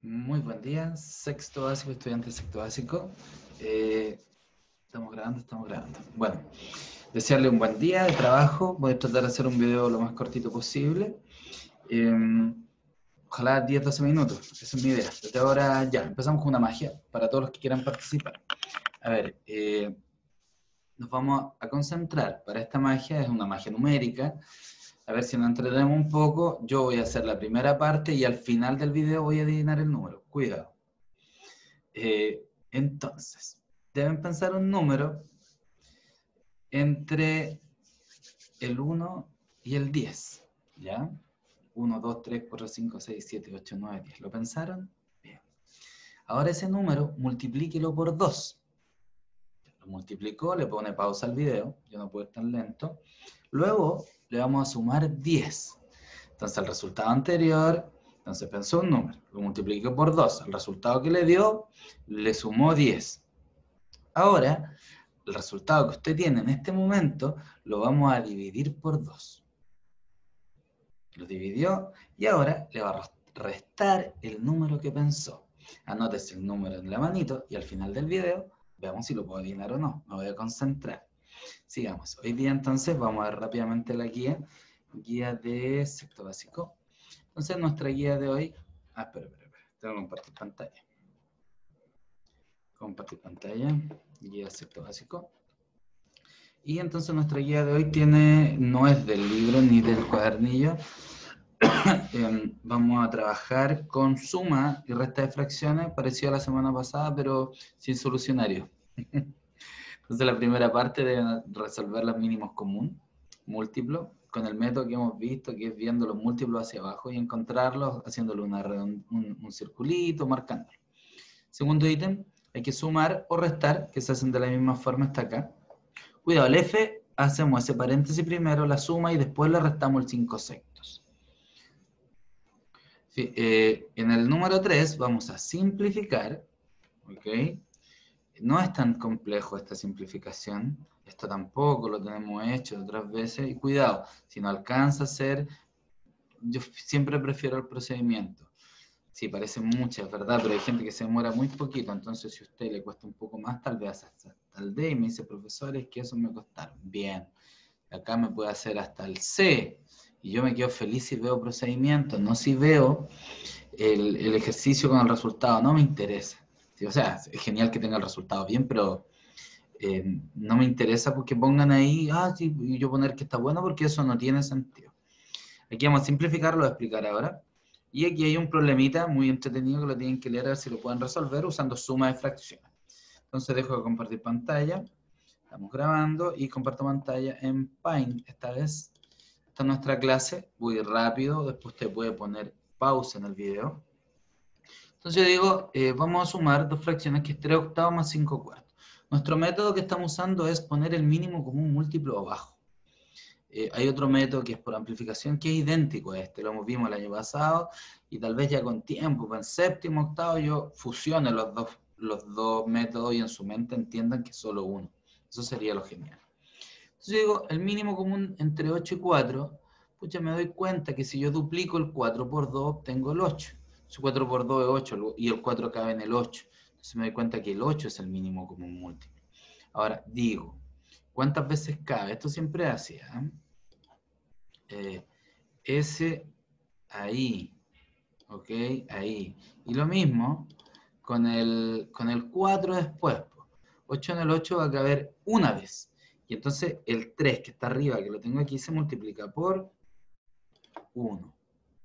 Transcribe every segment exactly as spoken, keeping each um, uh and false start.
Muy buen día, sexto básico, estudiante de sexto básico. Eh, estamos grabando, estamos grabando. Bueno, desearle un buen día de trabajo. Voy a tratar de hacer un video lo más cortito posible. Eh, ojalá diez a doce minutos, esa es mi idea. Desde ahora ya, empezamos con una magia para todos los que quieran participar. A ver, eh, nos vamos a concentrar para esta magia, es una magia numérica. A ver si nos entretenemos un poco. Yo voy a hacer la primera parte y al final del video voy a adivinar el número. Cuidado. Eh, entonces, deben pensar un número entre el uno y el diez, ¿ya? uno, dos, tres, cuatro, cinco, seis, siete, ocho, nueve, diez. ¿Lo pensaron? Bien. Ahora ese número, multiplíquelo por dos. Lo multiplicó, le pone pausa al video, yo no puedo ir tan lento. Luego le vamos a sumar diez. Entonces el resultado anterior, entonces pensó un número, lo multiplicó por dos. El resultado que le dio, le sumó diez. Ahora, el resultado que usted tiene en este momento lo vamos a dividir por dos. Lo dividió y ahora le va a restar el número que pensó. Anótese el número en la manito y al final del video veamos si lo puedo adivinar o no. Me voy a concentrar. Sigamos. Hoy día entonces vamos a ver rápidamente la guía. Guía de sexto básico. Entonces nuestra guía de hoy... Ah, espera, espera, espera. Tengo que compartir pantalla. Compartir pantalla. Guía de sexto básico. Y entonces nuestra guía de hoy tiene, no es del libro ni del cuadernillo. eh, vamos a trabajar con suma y resta de fracciones, parecido a la semana pasada, pero sin solucionario. Entonces la primera parte debe resolver los mínimos comunes, múltiplos, con el método que hemos visto, que es viendo los múltiplos hacia abajo y encontrarlos, haciéndole una un, un circulito, marcándolo. Segundo ítem, hay que sumar o restar, que se hacen de la misma forma, está acá. Cuidado, el F, hacemos ese paréntesis primero, la suma, y después le restamos el cinco sextos. Sí, eh, en el número tres vamos a simplificar, ¿ok? No es tan complejo esta simplificación, esto tampoco lo tenemos hecho otras veces, y cuidado, si no alcanza a ser, yo siempre prefiero el procedimiento. Sí, parece mucho, es verdad, pero hay gente que se demora muy poquito, entonces si a usted le cuesta un poco más, tal vez hasta el D y me dice, profesor, es que eso me costaron. Bien, acá me puede hacer hasta el C, y yo me quedo feliz si veo procedimientos, no si veo el, el ejercicio con el resultado, no me interesa. Sí, o sea, es genial que tenga el resultado bien, pero eh, no me interesa porque pongan ahí, ah, sí, y yo poner que está bueno porque eso no tiene sentido. Aquí vamos a simplificar, lo voy a explicar ahora. Y aquí hay un problemita muy entretenido que lo tienen que leer a ver si lo pueden resolver usando suma de fracciones. Entonces dejo de compartir pantalla. Estamos grabando y comparto pantalla en Paint esta vez. Esta es nuestra clase. Voy rápido, después usted puede poner pausa en el video. Entonces yo digo, eh, vamos a sumar dos fracciones que es tres octavos más cinco cuartos. Nuestro método que estamos usando es poner el mínimo común múltiplo abajo. Eh, hay otro método que es por amplificación que es idéntico a este, lo vimos el año pasado, y tal vez ya con tiempo, en séptimo, octavo, yo fusione los dos, los dos métodos y en su mente entiendan que es solo uno. Eso sería lo genial. Entonces yo digo, el mínimo común entre ocho y cuatro, pucha, me doy cuenta que si yo duplico el cuatro por dos, obtengo el ocho. Si cuatro por dos es ocho y el cuatro cabe en el ocho. Entonces me doy cuenta que el ocho es el mínimo común múltiplo. Ahora, digo, ¿cuántas veces cabe? Esto siempre hace, ¿eh? Eh, S ahí, ¿ok? Ahí. Y lo mismo con el, con el cuatro después. ocho en el ocho va a caber una vez. Y entonces el tres que está arriba, que lo tengo aquí, se multiplica por uno.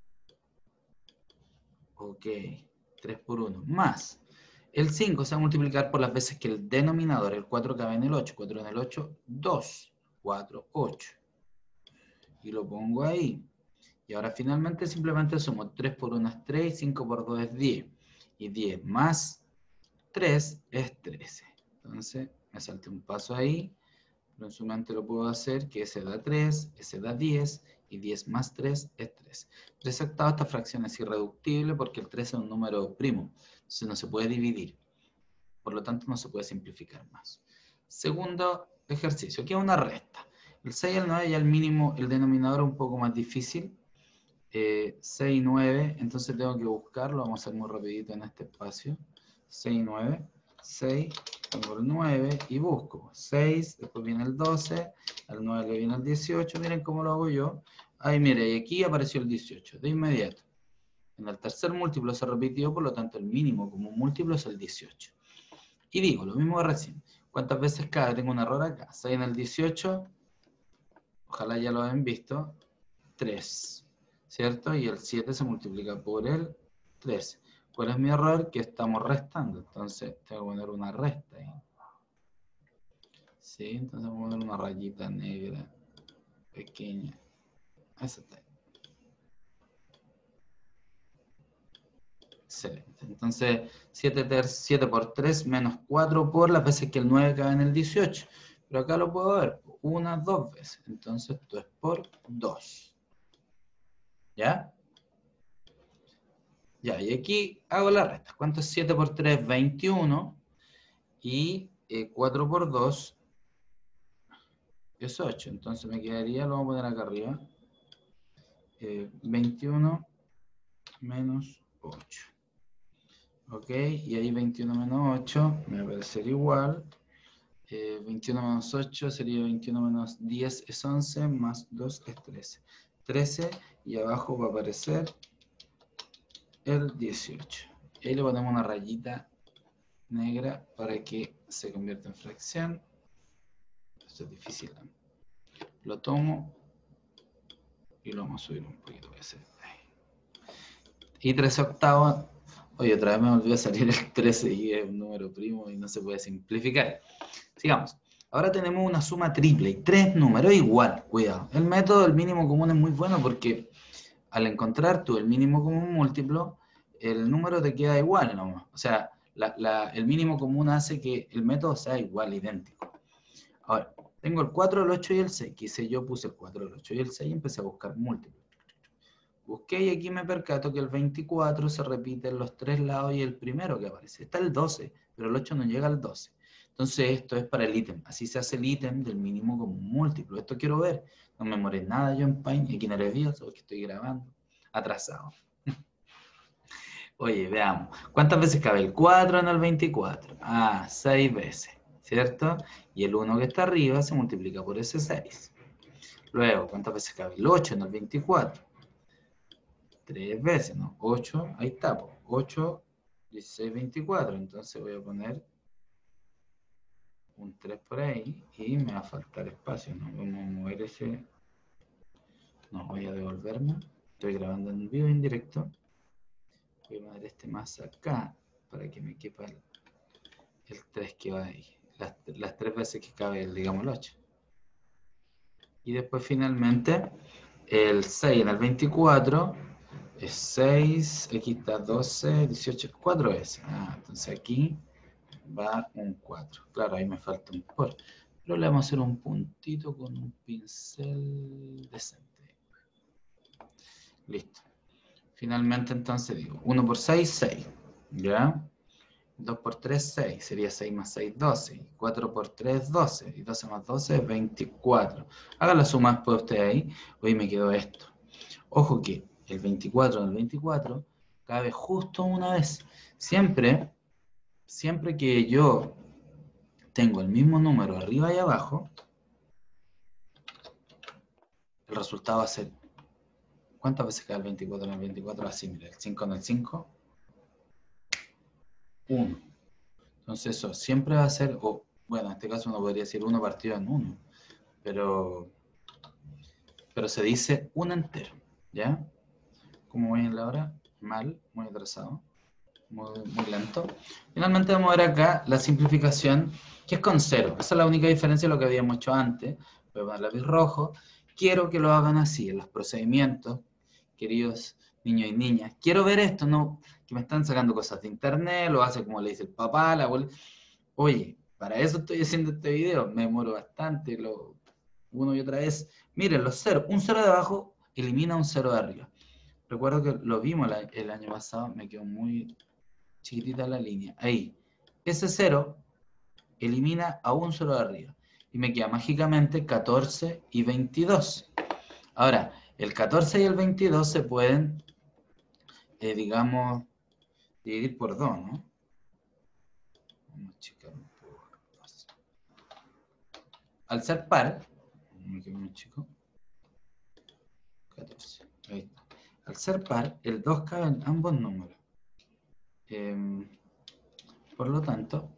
Ok, tres por uno. Más. El cinco se va a multiplicar por las veces que el denominador, el cuatro cabe en el ocho. cuatro en el ocho, dos. cuatro, ocho. Y lo pongo ahí. Y ahora finalmente simplemente sumo tres por uno es tres, y cinco por dos es diez. Y diez más tres es trece. Entonces me salté un paso ahí, pero en su mente lo puedo hacer, que ese da tres, ese da diez, y diez más tres es tres. tres octavos, esta fracción es irreductible porque el tres es un número primo, entonces no se puede dividir. Por lo tanto, no se puede simplificar más. Segundo ejercicio, aquí es una resta. El seis y el nueve ya el mínimo, el denominador es un poco más difícil, eh, seis, nueve, entonces tengo que buscarlo, vamos a hacer muy rapidito en este espacio. seis, nueve, seis, tengo el nueve y busco. seis, después viene el doce, al nueve le viene el dieciocho, miren cómo lo hago yo. Ahí mire, y aquí apareció el dieciocho, de inmediato. En el tercer múltiplo se repitió, por lo tanto el mínimo como múltiplo es el dieciocho. Y digo, lo mismo de recién. ¿Cuántas veces cabe? Tengo un error acá. seis en el dieciocho, ojalá ya lo hayan visto, tres, ¿cierto? Y el siete se multiplica por el trece. ¿Cuál es mi error? Que estamos restando, entonces tengo que poner una resta ahí. ¿Sí? Entonces voy a poner una rayita negra pequeña. Esa está ahí. Excelente. Entonces, siete por tres menos cuatro por las veces que el nueve cabe en el dieciocho. Pero acá lo puedo ver, una, dos veces. Entonces, esto es por dos. ¿Ya? Ya, y aquí hago la resta. ¿Cuánto es siete por tres? veintiuno. Y eh, cuatro por dos es ocho. Entonces me quedaría, lo vamos a poner acá arriba. Eh, veintiuno menos ocho. Ok, y ahí veintiuno menos ocho me va a parecer igual. Eh, veintiuno menos ocho sería veintiuno menos diez es once, más dos es trece. trece, y abajo va a aparecer el dieciocho. Y ahí le ponemos una rayita negra para que se convierta en fracción. Esto es difícil. Lo tomo y lo vamos a subir un poquito. Voy a hacer. Y trece octavos. Oye, otra vez me volvió a salir el trece y es un número primo y no se puede simplificar. Sigamos. Ahora tenemos una suma triple y tres números igual. Cuidado. El método del mínimo común es muy bueno porque al encontrar tú el mínimo común múltiplo, el número te queda igual, ¿no? O sea, la, la, el mínimo común hace que el método sea igual, idéntico. Ahora, tengo el cuatro, el ocho y el seis. Quise yo, puse el cuatro, el ocho y el seis y empecé a buscar múltiplos. Busqué y aquí me percato que el veinticuatro se repite en los tres lados y el primero que aparece. Está el doce, pero el ocho no llega al doce. Entonces esto es para el ítem. Así se hace el ítem del mínimo común múltiplo. Esto quiero ver. No me moré nada yo en Paint. Aquí nervioso porque estoy grabando. Atrasado. Oye, veamos. ¿Cuántas veces cabe el cuatro en el veinticuatro? Ah, seis veces. ¿Cierto? Y el uno que está arriba se multiplica por ese seis. Luego, ¿cuántas veces cabe el ocho en el veinticuatro? Tres veces, ¿no? ocho, ahí está, pues. ocho, dieciséis, veinticuatro. Entonces voy a poner un tres por ahí y me va a faltar espacio, ¿no? Vamos a mover ese. No, voy a devolverme. Estoy grabando en vivo en directo. Voy a poner este más acá para que me quepa el, el tres que va ahí. Las, las tres veces que cabe, el, digamos, el ocho. Y después finalmente el seis en el veinticuatro es seis, aquí está doce, dieciocho, cuatro veces. Ah, entonces aquí va un cuatro. Claro, ahí me falta un por. Pero le vamos a hacer un puntito con un pincel decente. Listo. Finalmente entonces digo, uno por seis, seis. ¿Ya? dos por tres, seis. Sería seis más seis, doce. cuatro por tres, doce. Y doce más doce, veinticuatro. Haga la suma después usted ahí. Hoy me quedó esto. Ojo que el veinticuatro en el veinticuatro cabe justo una vez. Siempre, siempre que yo tengo el mismo número arriba y abajo, el resultado va a ser, ¿cuántas veces cae el veinticuatro en el veinticuatro? Así, mira, el cinco en el cinco, uno. Entonces eso siempre va a ser, o bueno, en este caso uno podría decir uno partido en uno, pero, pero se dice un entero, ¿ya? ¿Cómo voy en la hora? Mal, muy atrasado. Muy, muy lento. Finalmente vamos a ver acá la simplificación, que es con cero. Esa es la única diferencia de lo que habíamos hecho antes. Voy a poner lápiz rojo. Quiero que lo hagan así, en los procedimientos, queridos niños y niñas. Quiero ver esto, no que me están sacando cosas de internet, lo hace como le dice el papá, la abuela. Oye, para eso estoy haciendo este video, me demoro bastante, lo, uno y otra vez. Miren, los ceros, un cero de abajo elimina un cero de arriba. Recuerdo que lo vimos la, el año pasado, me quedó muy chiquitita la línea. Ahí. Ese cero elimina a un cero de arriba. Y me queda mágicamente catorce y veintidós. Ahora, El catorce y el veintidós se pueden, eh, digamos, dividir por dos, ¿no? Vamos a checar un poco. Al ser par, me quedo muy chico, catorce, ahí está. Al ser par, el dos cabe en ambos números. Eh, por lo tanto,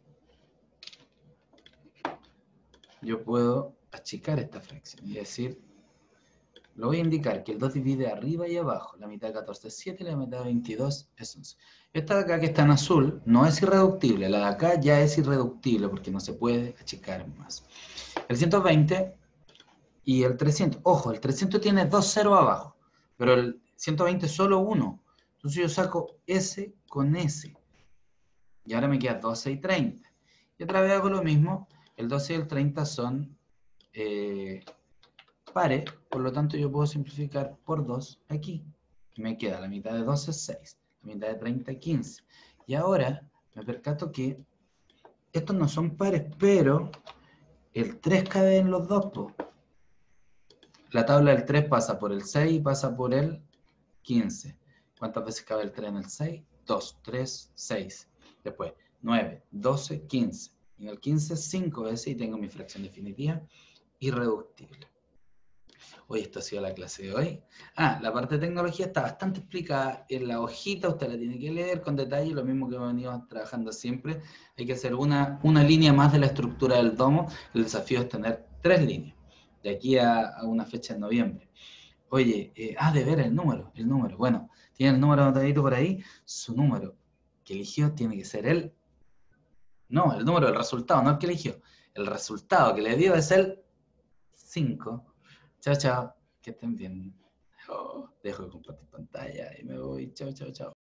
yo puedo achicar esta fracción y decir, lo voy a indicar que el dos divide arriba y abajo. La mitad de catorce es siete y la mitad de veintidós es once. Esta de acá que está en azul no es irreductible. La de acá ya es irreductible porque no se puede achicar más. El ciento veinte y el trescientos. Ojo, el trescientos tiene dos ceros abajo, pero el ciento veinte es solo uno. Entonces yo saco S con S. Y ahora me queda doce y treinta. Y otra vez hago lo mismo. El doce y el treinta son eh, pares, por lo tanto yo puedo simplificar por dos aquí. Y me queda la mitad de doce, seis. La mitad de treinta, quince. Y ahora me percato que estos no son pares, pero el tres cabe en los dos, po. La tabla del tres pasa por el seis y pasa por el quince. ¿Cuántas veces cabe el tres en el seis? dos, tres, seis. Después, nueve, doce, quince. Y en el quince, cinco veces y tengo mi fracción definitiva irreductible. Hoy esto ha sido la clase de hoy. Ah, la parte de tecnología está bastante explicada en la hojita, usted la tiene que leer con detalle, lo mismo que hemos venido trabajando siempre. Hay que hacer una, una línea más de la estructura del domo. El desafío es tener tres líneas, de aquí a, a una fecha en noviembre. Oye, eh, ah, de ver el número, el número. Bueno, tiene el número anotadito por ahí, su número que eligió tiene que ser el... No, el número del resultado, no el que eligió. El resultado que le dio es el cinco. Chao, chao. Que estén bien. Oh, dejo de compartir pantalla y me voy. Chao, chao, chao.